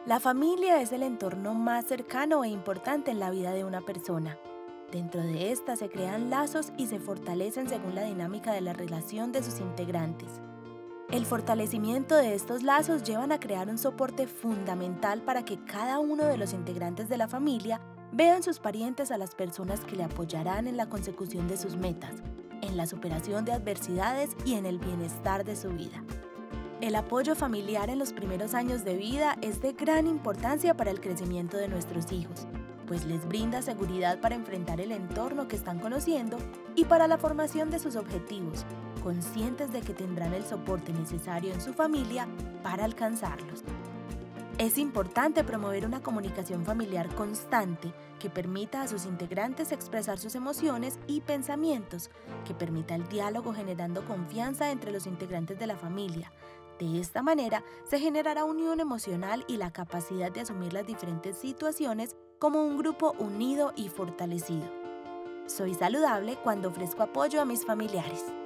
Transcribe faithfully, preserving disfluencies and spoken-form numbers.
La familia es el entorno más cercano e importante en la vida de una persona. Dentro de esta se crean lazos y se fortalecen según la dinámica de la relación de sus integrantes. El fortalecimiento de estos lazos llevan a crear un soporte fundamental para que cada uno de los integrantes de la familia vean sus parientes a las personas que le apoyarán en la consecución de sus metas, en la superación de adversidades y en el bienestar de su vida. El apoyo familiar en los primeros años de vida es de gran importancia para el crecimiento de nuestros hijos, pues les brinda seguridad para enfrentar el entorno que están conociendo y para la formación de sus objetivos, conscientes de que tendrán el soporte necesario en su familia para alcanzarlos. Es importante promover una comunicación familiar constante que permita a sus integrantes expresar sus emociones y pensamientos, que permita el diálogo generando confianza entre los integrantes de la familia. De esta manera, se generará unión emocional y la capacidad de asumir las diferentes situaciones como un grupo unido y fortalecido. Soy saludable cuando ofrezco apoyo a mis familiares.